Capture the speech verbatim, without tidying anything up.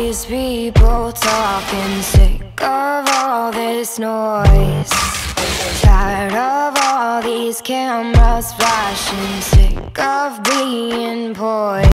these people talking, sick of all this noise, tired of all these cameras flashing, sick of being poised.